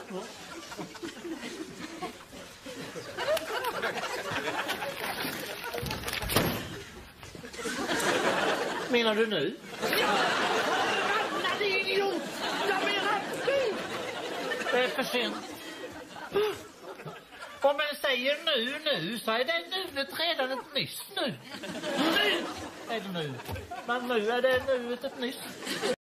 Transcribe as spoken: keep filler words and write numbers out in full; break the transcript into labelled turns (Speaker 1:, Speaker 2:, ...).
Speaker 1: Menar du nu?
Speaker 2: Ja, det är idiot! Jag menar nu!
Speaker 1: Det är för sent. Om man säger nu, nu, så är det nuet redan ett nyss nu. Nu är det nu. Men nu är det nuet ett nyss.